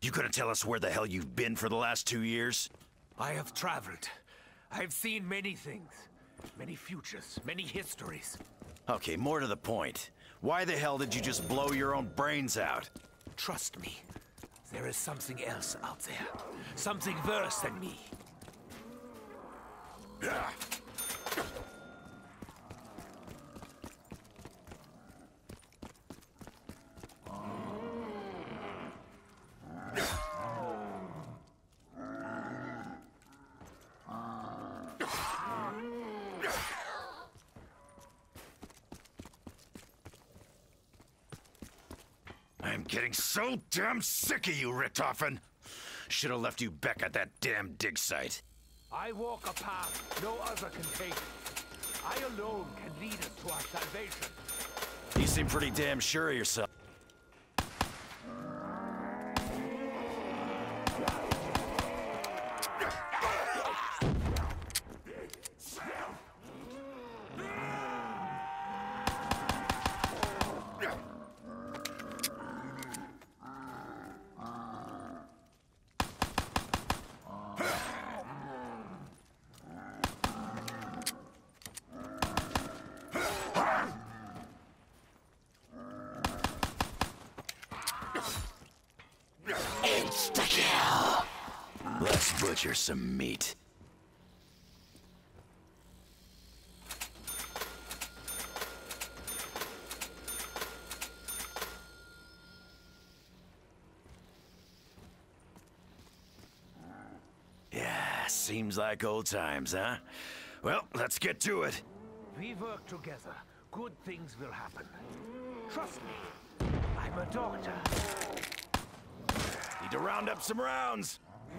You gonna tell us where the hell you've been for the last 2 years? I have traveled. I've seen many things. Many futures, many histories. Okay, more to the point. Why the hell did you just blow your own brains out? Trust me. There is something else out there. Something worse than me. I'm getting so damn sick of you, Richtofen. Should have left you back at that damn dig site. I walk a path no other can take. I alone can lead us to our salvation. You seem pretty damn sure of yourself. Insta-kill! Let's butcher some meat. Yeah, seems like old times, huh? Well, let's get to it. We work together. Good things will happen. Trust me. I'm a doctor. Need to round up some rounds.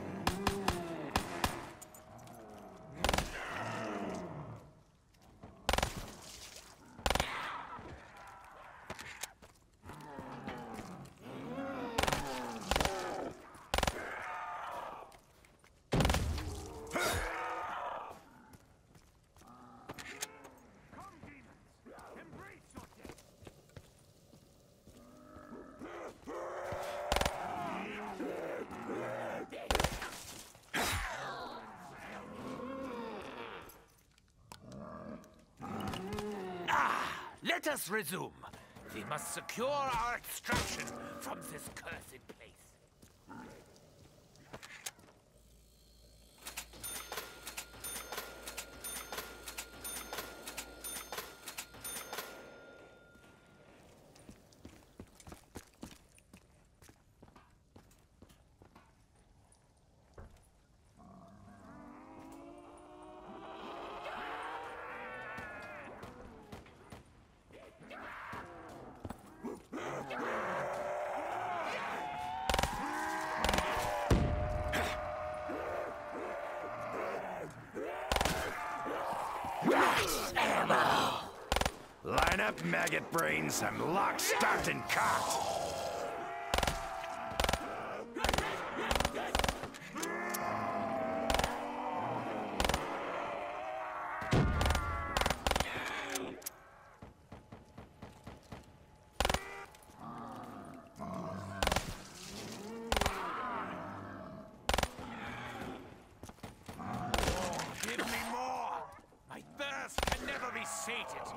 Let us resume. We must secure our extraction from this cursed place. Line up, maggot brains. I'm locked, stocked, and cocked. Give me more! My thirst can never be sated.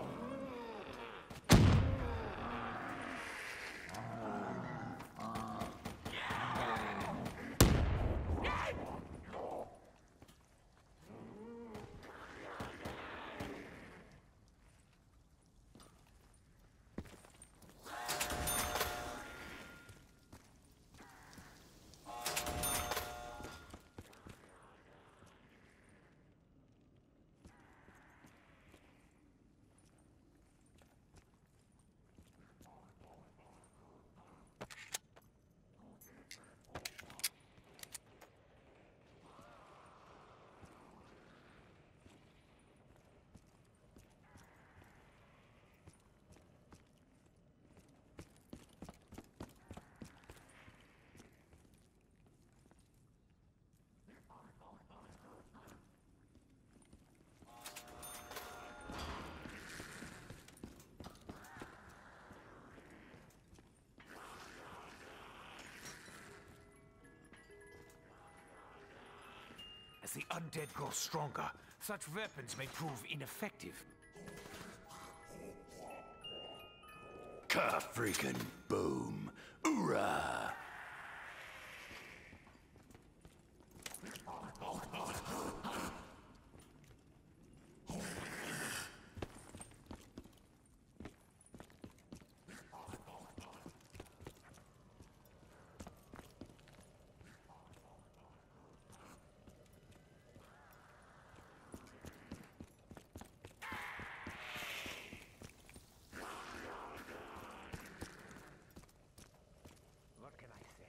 the undead grow stronger, such weapons may prove ineffective. Ka-freaking boom. Oorah! What can I say?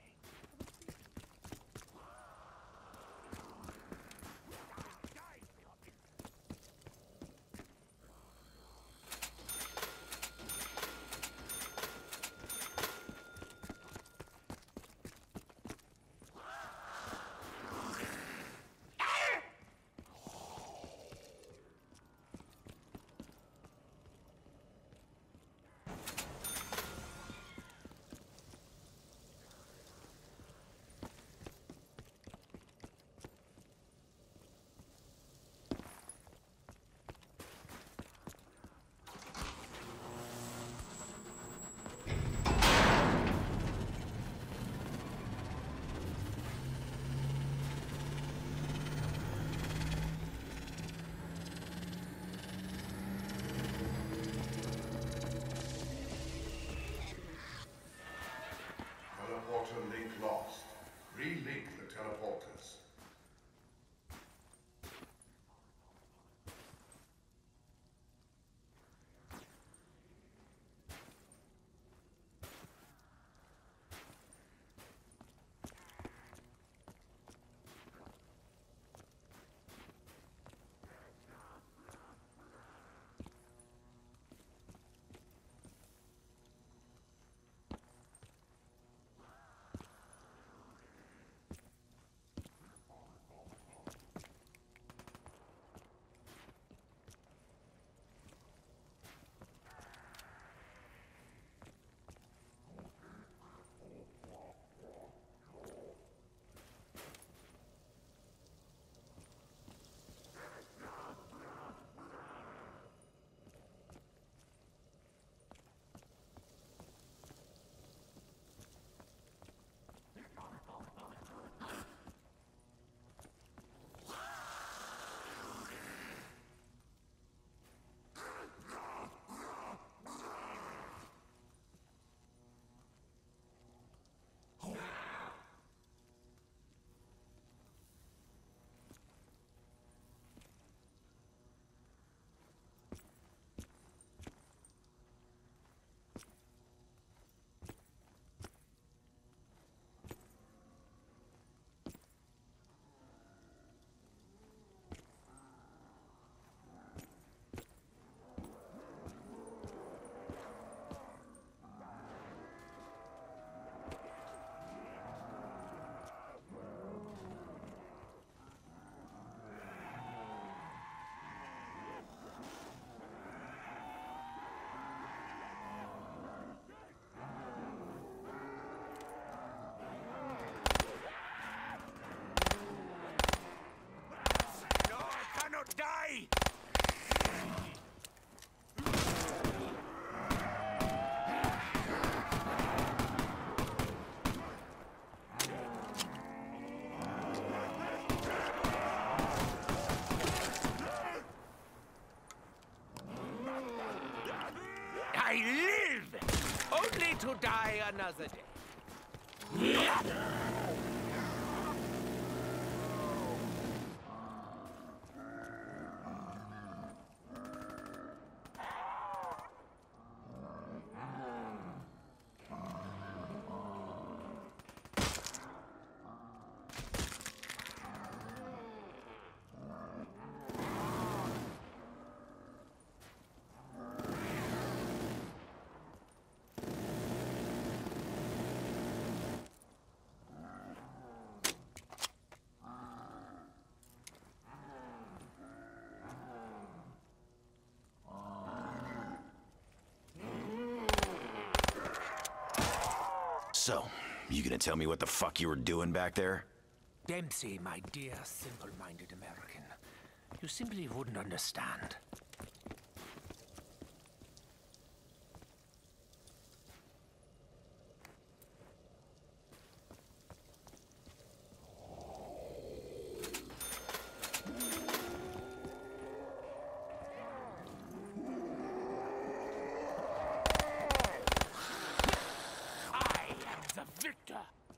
Teleporter link lost. Relink the teleporters. Die! I live! Only to die another day. So, you gonna tell me what the fuck you were doing back there? Dempsey, my dear, simple-minded American. You simply wouldn't understand. I am the victor!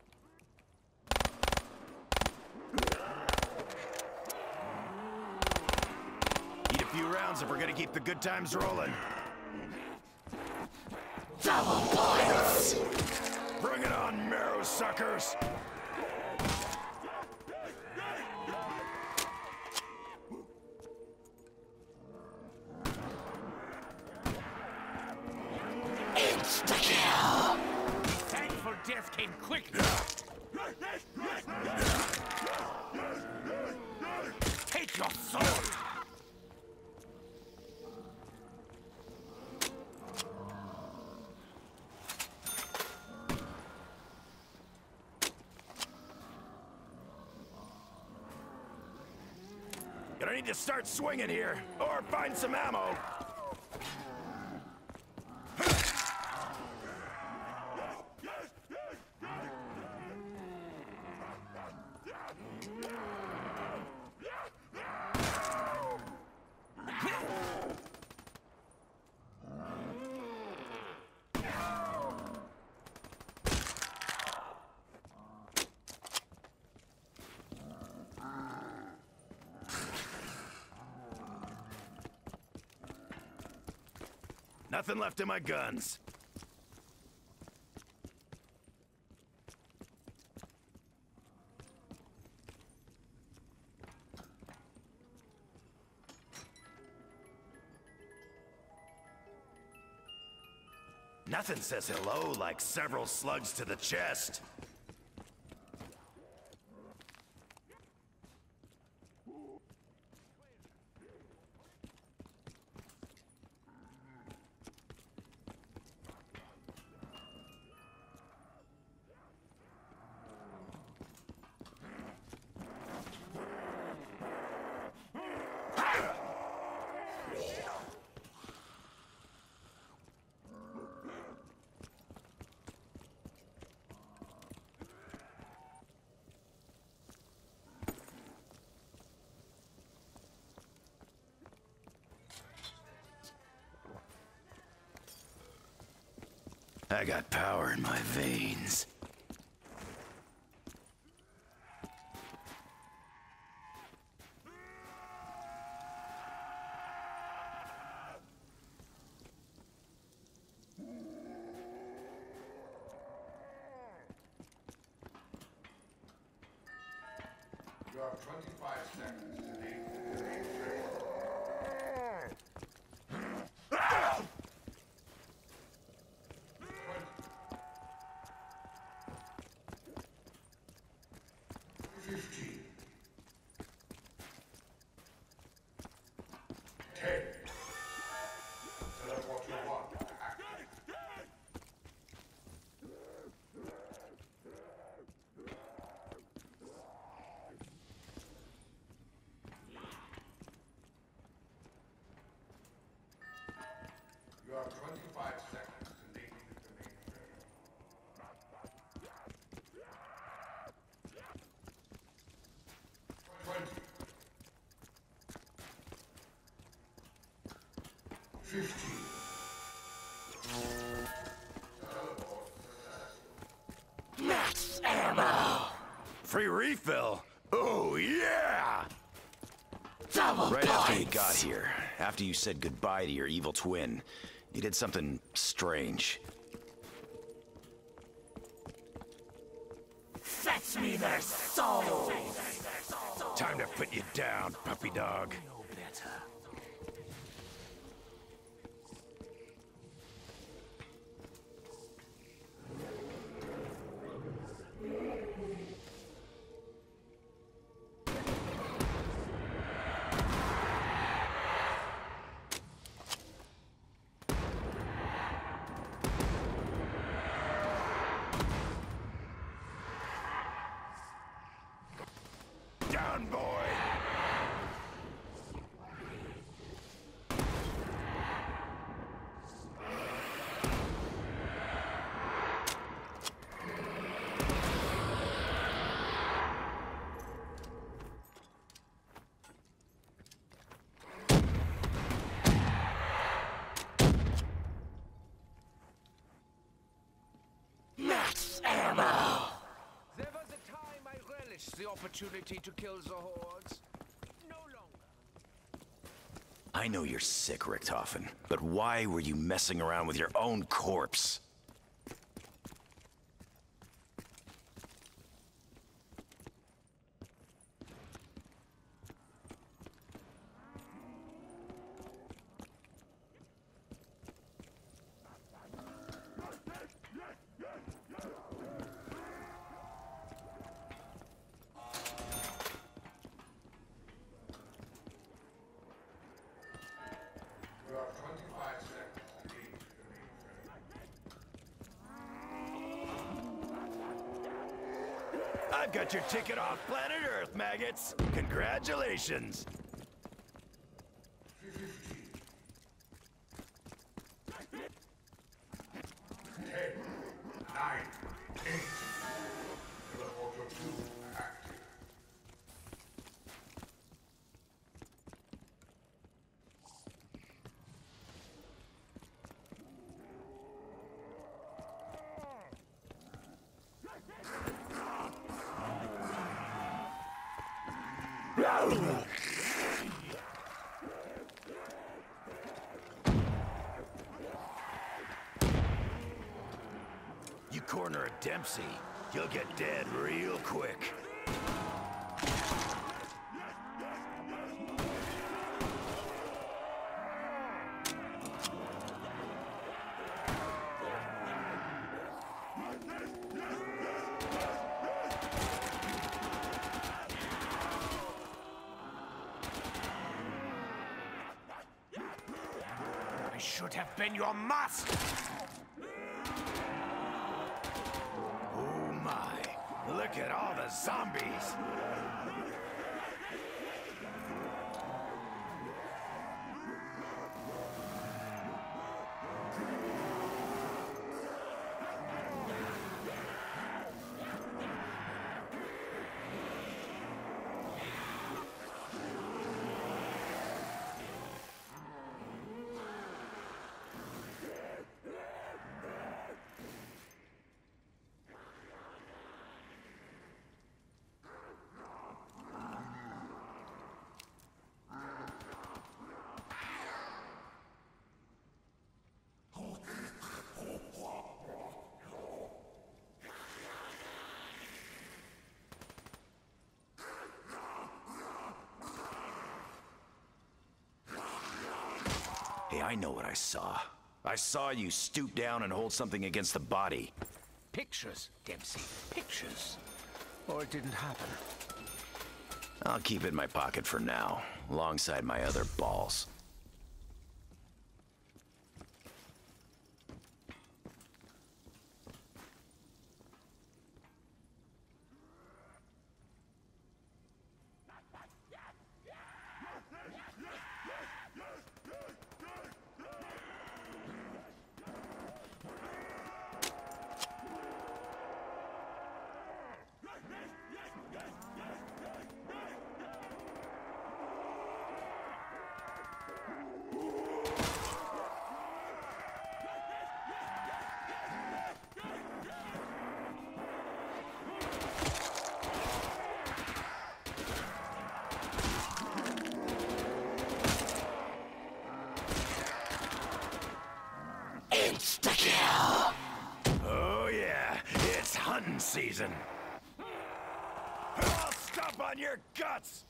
Need a few rounds if we're gonna keep the good times rolling. Double points! Bring it on, marrow suckers! Insta-kill! Thankful death came quickly! Take your sword! Gonna need to start swinging here, or find some ammo. Nothing left in my guns. Nothing says hello like several slugs to the chest. I got power in my veins. You have 25 seconds to leave the main trail. 15. 10. Teleporter 1 active. You have 25 seconds to leave the main trail. 20. 15. Max ammo! Free refill? Oh, yeah! Double Right after we points! got here, after you said goodbye to your evil twin, you did something strange. Fetch me their souls! Time to put you down, puppy dog. No better. down, boy! Max ammo! There was a time I relished the opportunity to kill the hordes. No longer. I know you're sick, Richtofen, but why were you messing around with your own corpse? You have 25 seconds to leave the main train. I've got your ticket off planet Earth, maggots! Congratulations! 10, 9, 8. Teleporter 2 active. You corner a Dempsey, you'll get dead real quick. I should have been your master. Oh my, look at all the zombies! Hey, I know what I saw. I saw you stoop down and hold something against the body. Pictures, Dempsey. Pictures. Or it didn't happen. I'll keep it in my pocket for now, alongside my other balls. Insta-kill! Oh yeah, it's hunting season. I'll stomp on your guts!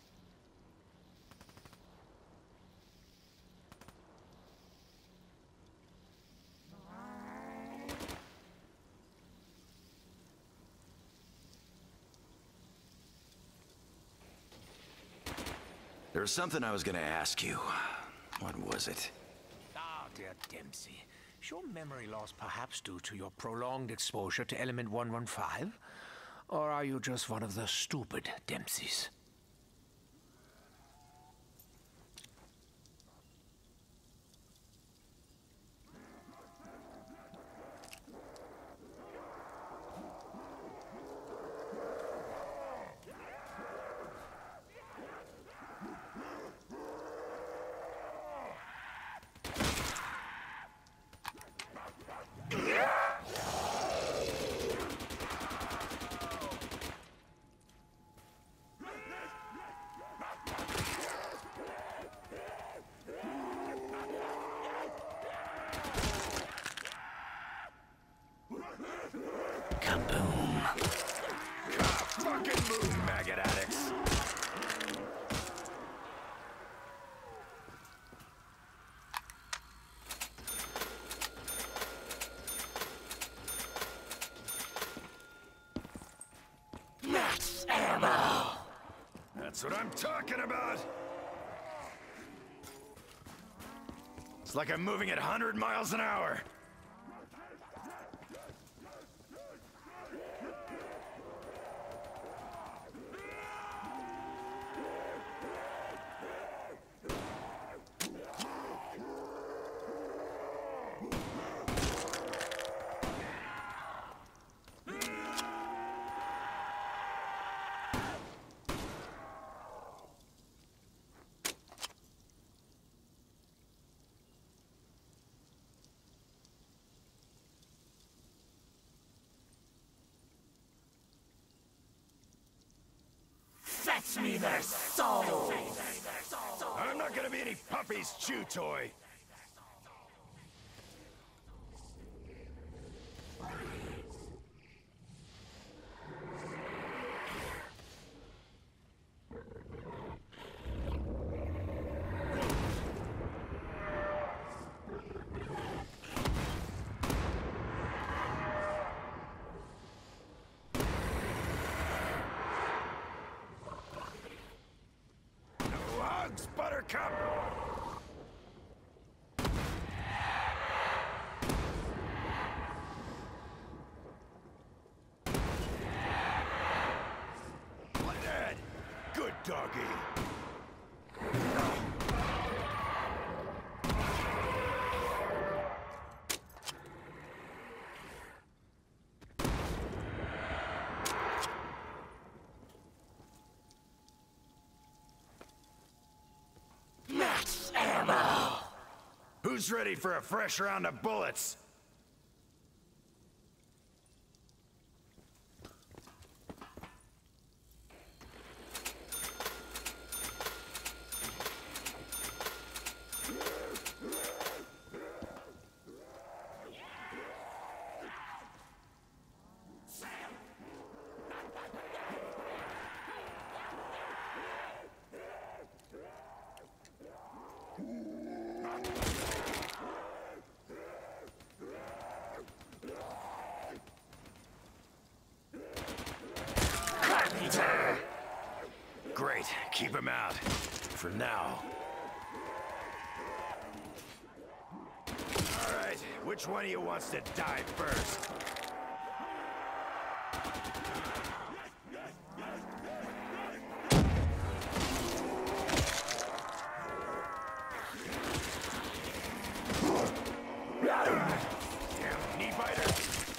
There was something I was gonna ask you. What was it? Ah, dear Dempsey. Is your memory loss perhaps due to your prolonged exposure to Element 115? Or are you just one of the stupid Dempseys? Max ammo! That's what I'm talking about! It's like I'm moving at 100 miles an hour. Fetch me their souls! I'm not gonna be any puppy's chew toy. Buttercup! Leonard! Good doggy! Max ammo! Who's ready for a fresh round of bullets? Great, keep him out. For now. All right, which one of you wants to die first? Damn knee biter.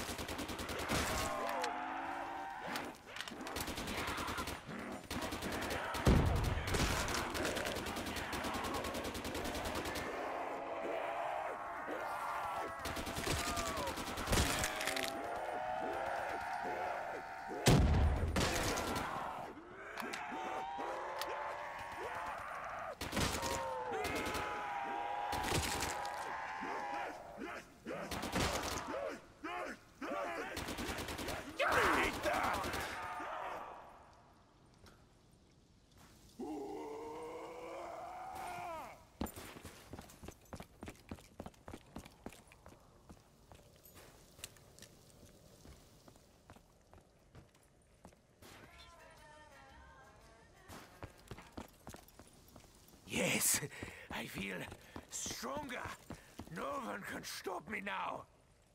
Eat that! Yes, I feel stronger. No one can stop me now.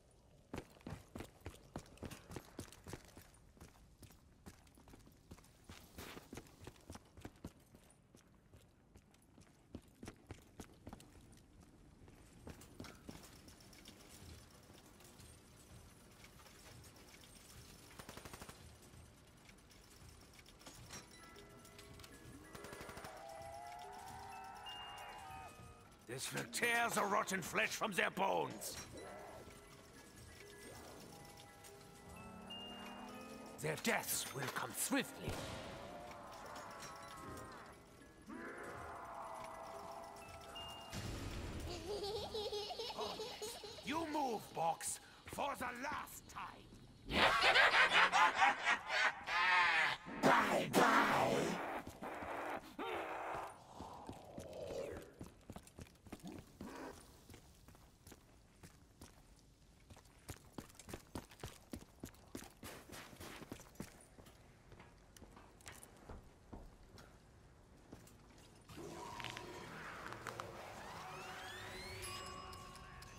This will tear the rotten flesh from their bones. Their deaths will come swiftly. You move, Box, for the last time. Bye-bye!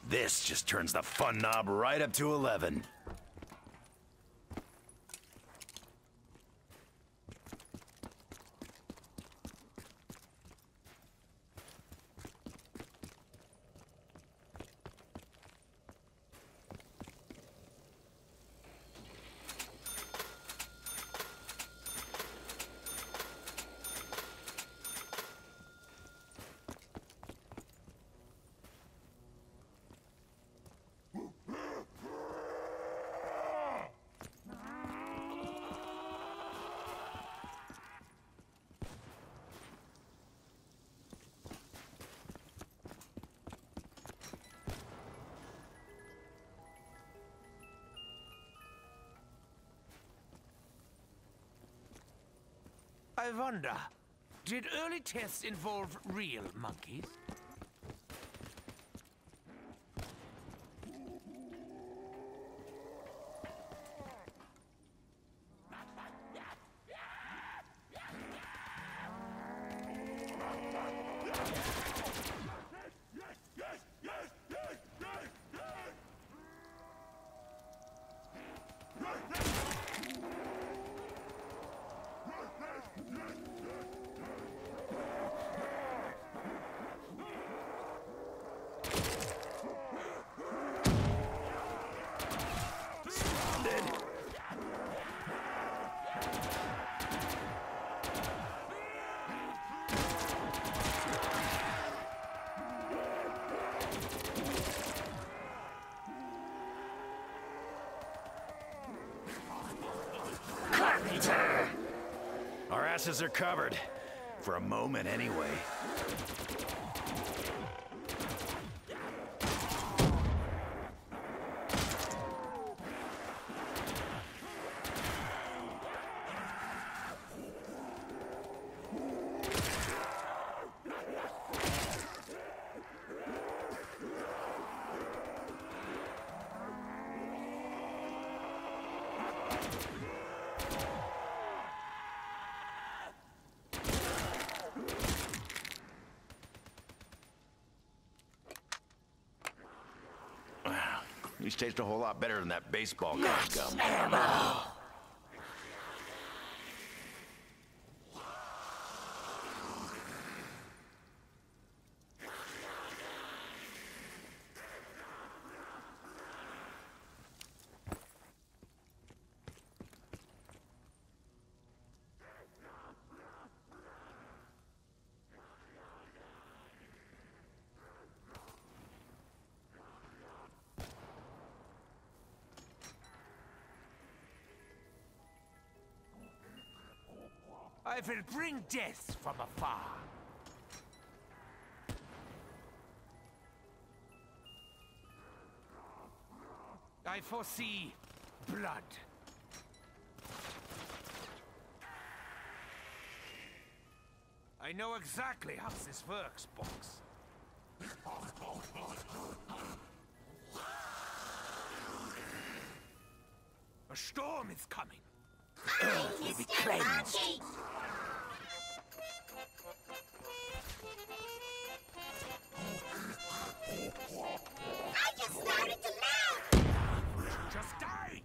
This just turns the fun knob right up to 11. I wonder, did early tests involve real monkeys? Our asses are covered. For a moment, anyway. These taste a whole lot better than that baseball card gum. Ammo! I will bring death from afar. I foresee blood. I know exactly how this works, Box. A storm is coming. Will be cleansed. I just started to melt! Just die!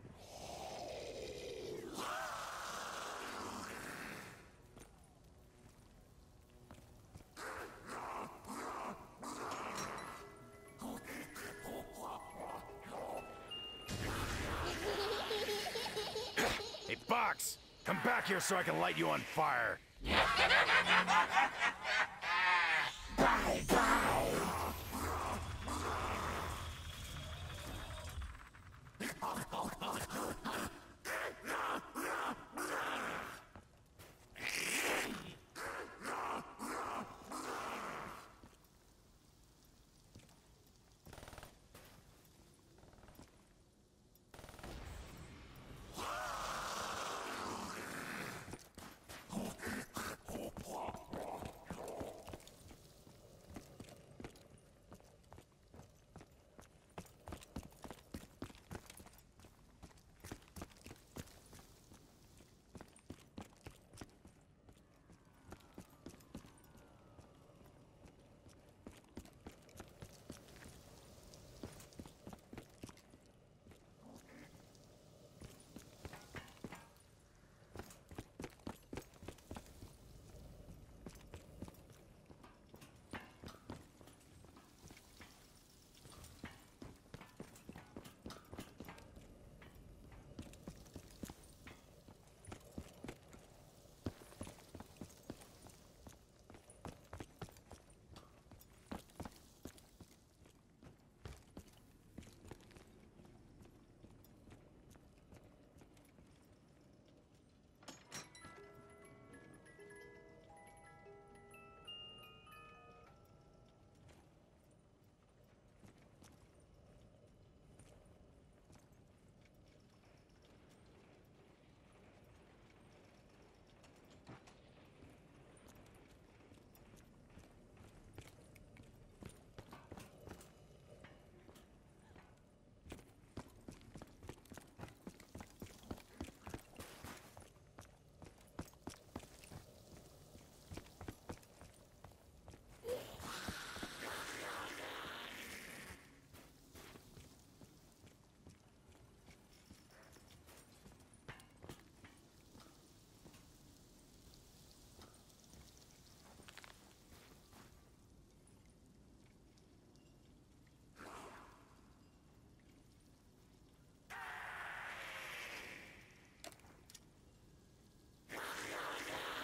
Hey, Box! Come back here so I can light you on fire! Bye-bye!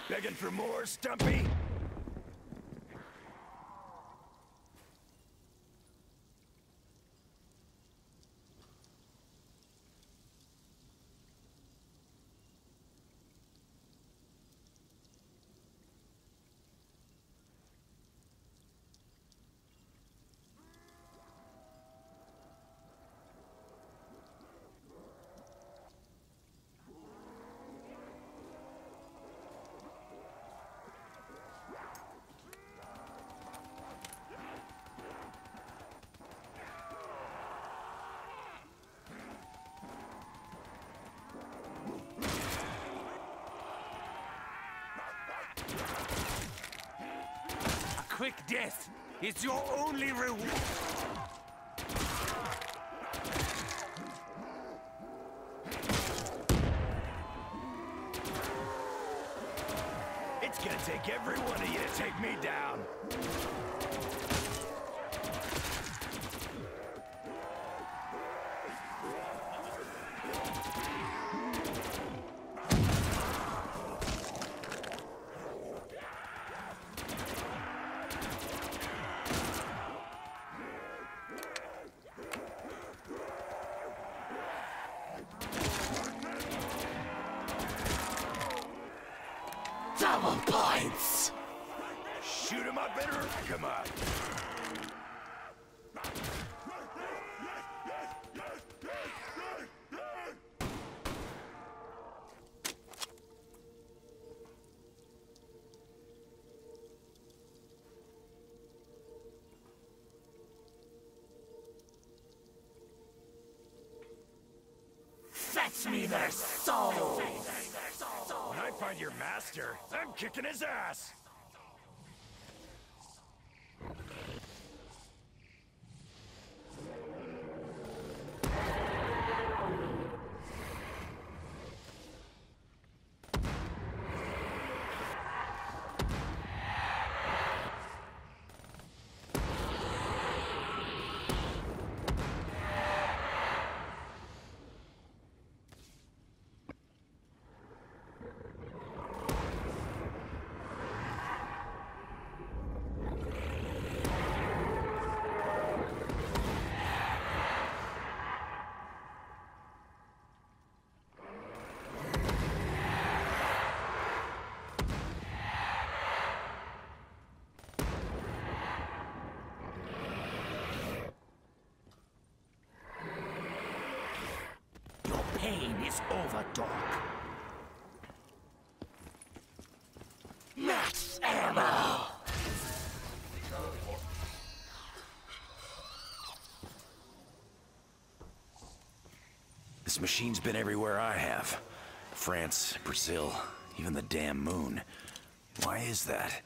Begging for more, Stumpy? Quick death is your only reward. It's gonna take every one of you to take me down. Double points! Shoot him up in her. Come on. Fetch me their souls! When I find your master, I'm kicking his ass. Pain is over, dog. Max ammo! This machine's been everywhere I have. France, Brazil, even the damn moon. Why is that?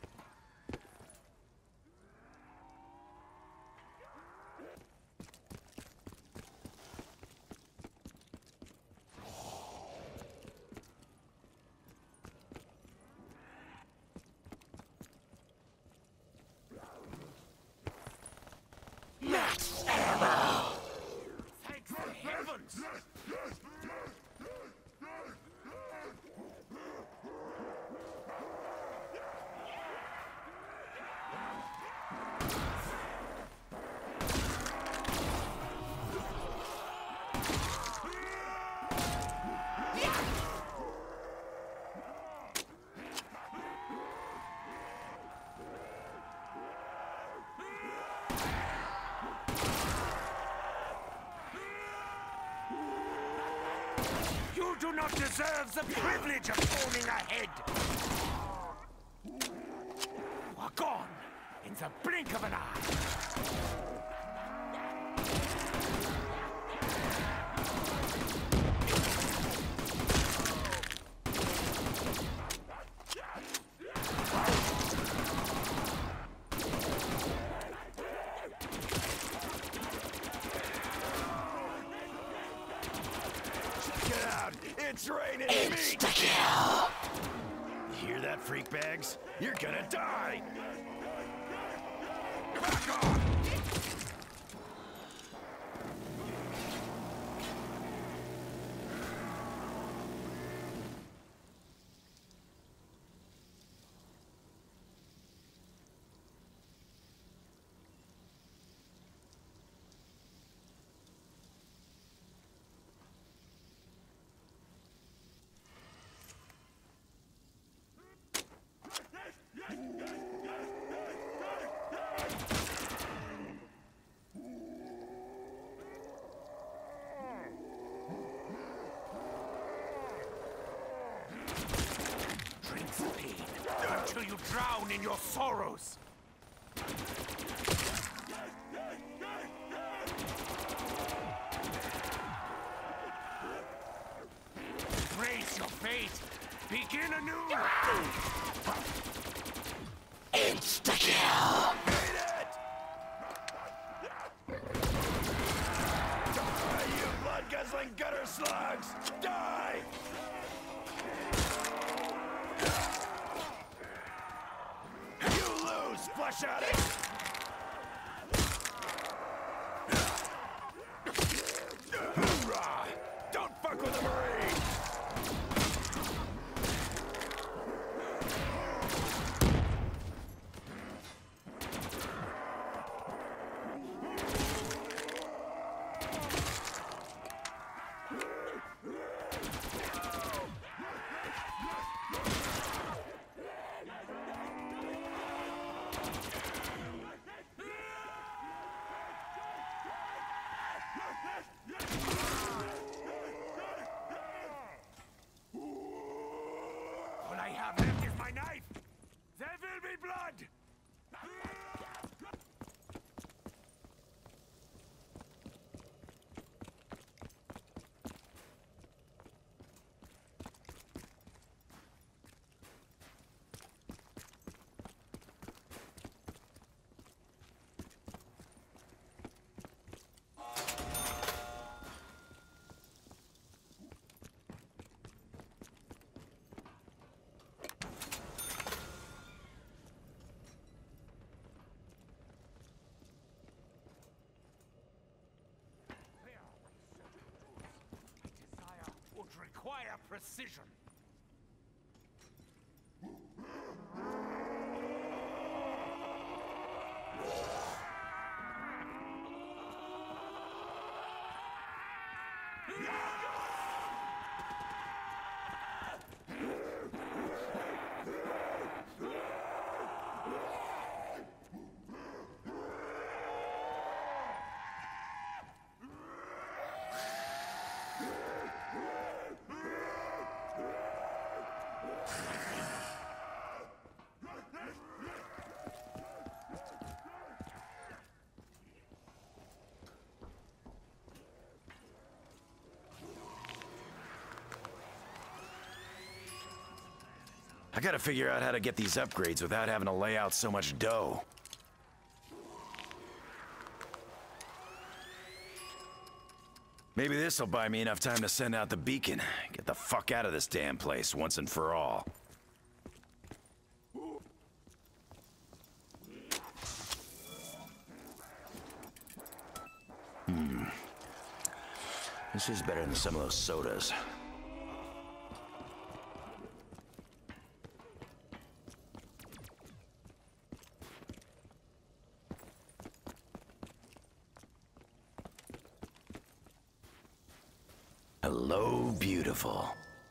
Max ammo! Thank the heavens! You do not deserve the privilege of owning a head! You are gone in the blink of an eye! Get out! It's raining meat! Insta-kill! You hear that, freak bags? You're gonna die! Back off! until you drown in your sorrows. Embrace your fate. Begin anew. Insta-kill! Die, you blood-guzzling gutter slugs! Die! You lose, flesh addict! Hoorah! Don't fuck with the Marine! All I have left is my knife. There will be blood. Desire would require precision. I gotta figure out how to get these upgrades without having to lay out so much dough. Maybe this'll buy me enough time to send out the beacon. Get the fuck out of this damn place once and for all. This is better than some of those sodas. Hello, beautiful.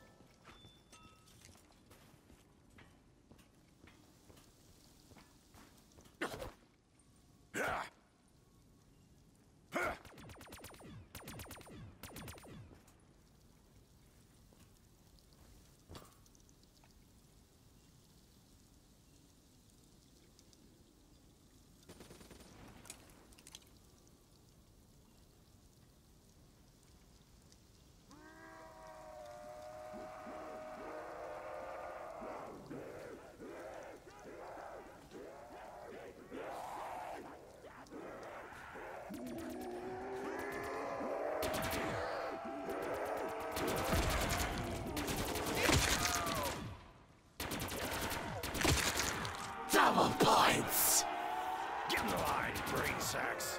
Double points! Get in the line, brain sacks.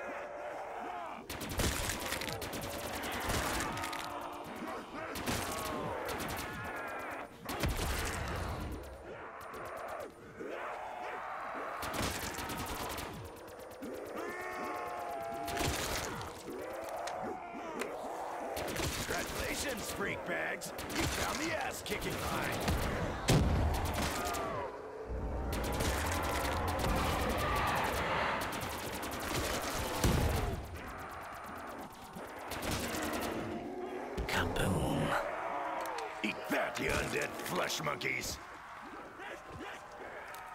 Congratulations, freak bags. You found the ass-kicking line. Kaboom. Eat that, you undead flesh monkeys.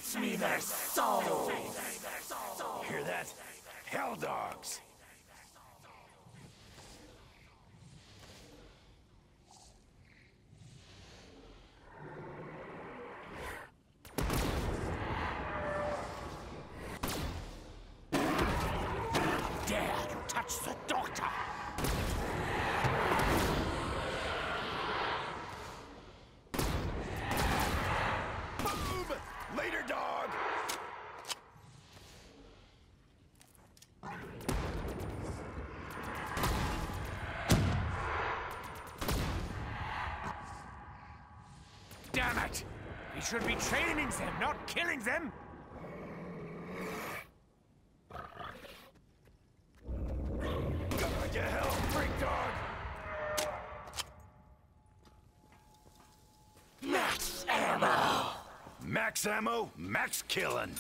Fetch me their souls! Hear that? Hell dogs! Dare you touch the doctor? Boom! Later, dog! Damn it! We should be training them, not killing them! Going to hell, freak dog! Max ammo! Max ammo, max killing.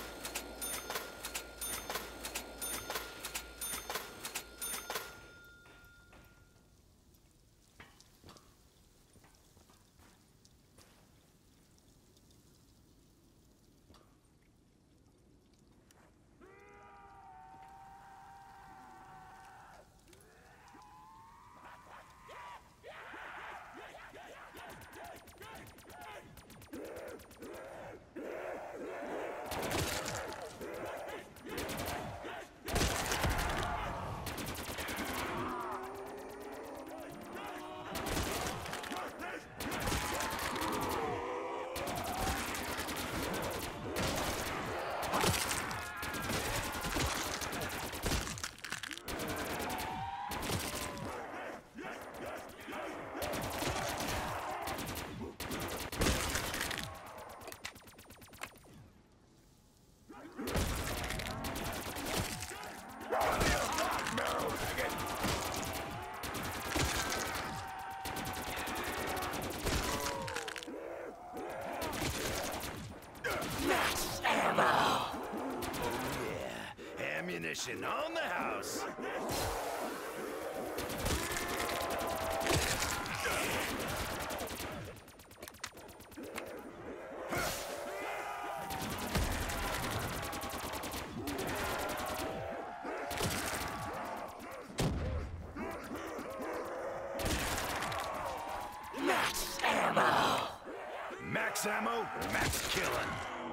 Max ammo! Ammunition on the house. Max ammo! Max ammo, max killing.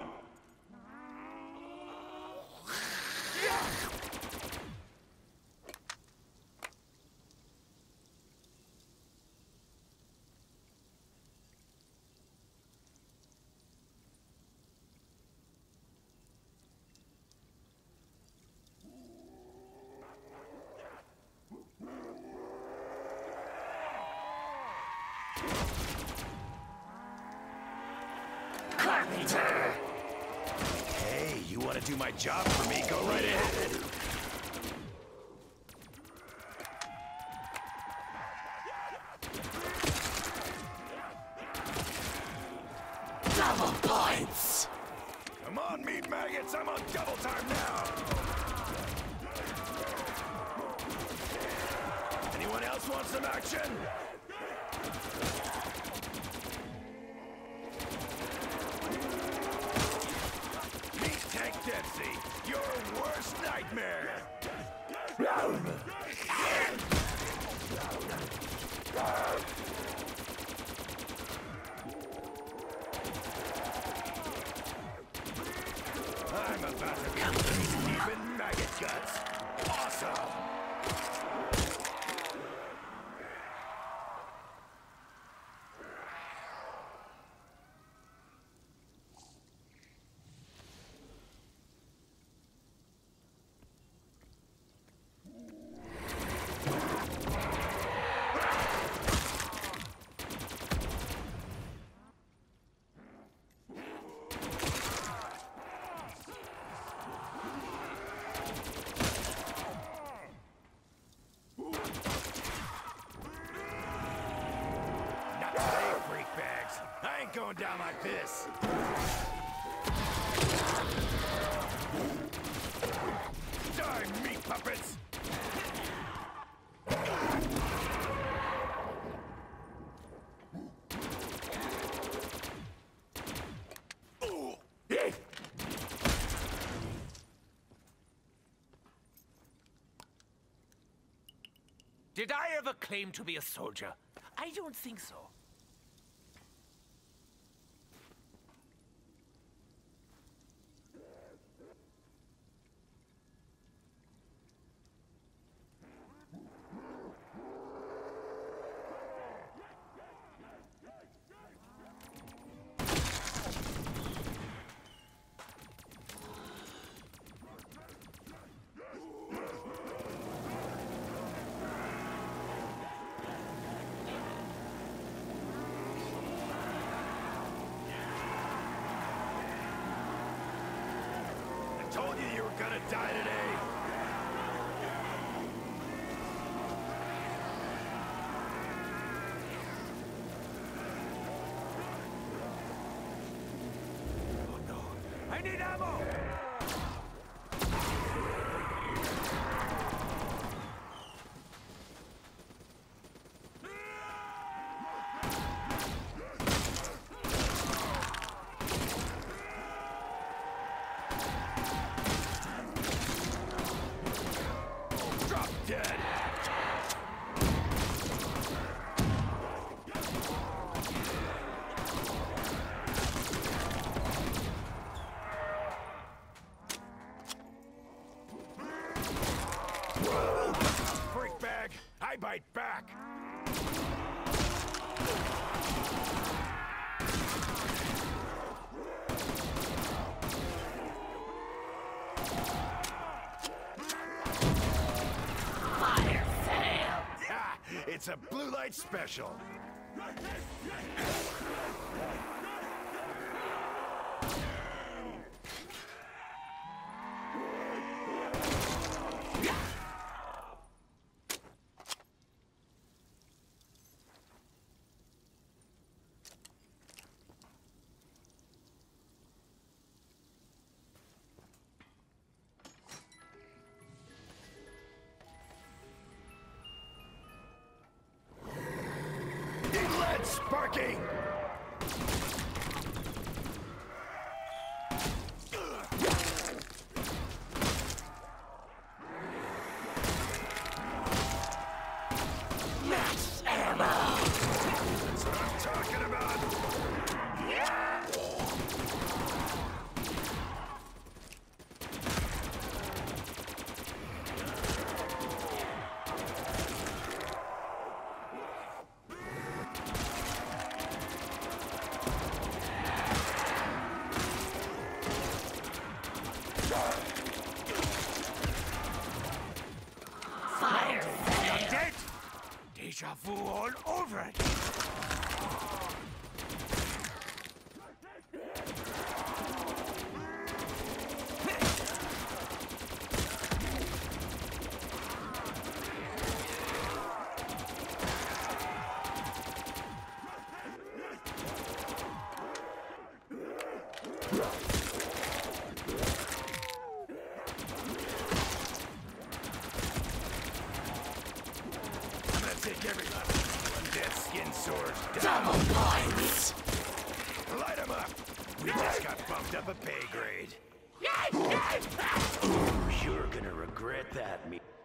Carpenter! Hey, you want to do my job for me? Go right ahead. Double points! Come on, meat maggots. I'm on double time now. Anyone else want some action? Meat Tank Dempsey, your worst nightmare. I'm about to come even maggot guts. Awesome. Not today, freak bags. I ain't going down like this. Die, meat puppets! Did I ever claim to be a soldier? I don't think so. I told you were gonna die today. Oh no. I need ammo! Drop dead. Freak bag, I bite back. Fire sale. Ha! It's a blue light special. Eat lead, Sparky! Max ammo. That's what I'm talking about. Fire sale. Dead? Deja vu all over it. I'm gonna take every last undead skin sword down. Double points. Light 'em up. We just got bumped up a pay grade. Yay! You're gonna regret that, me.